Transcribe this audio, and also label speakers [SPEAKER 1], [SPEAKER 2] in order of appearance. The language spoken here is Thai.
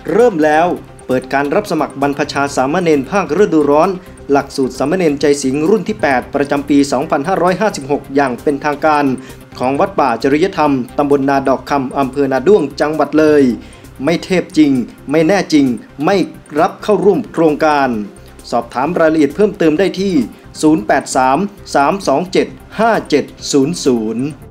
[SPEAKER 1] เริ่มแล้วเปิดการรับสมัครบรรพชาสามเณรภาคฤดูร้อนหลักสูตรสามเณรใจสิงห์รุ่นที่ 8 ประจำปี 2556 อย่างเป็นทางการของวัดป่าจริยธรรมตำบลนาดอกคำอำเภอนาด้วงจังหวัดเลยไม่เทพจริงไม่แน่จริงไม่รับเข้าร่วมโครงการสอบถามรายละเอียดเพิ่มเติมได้ที่ 083 327 5700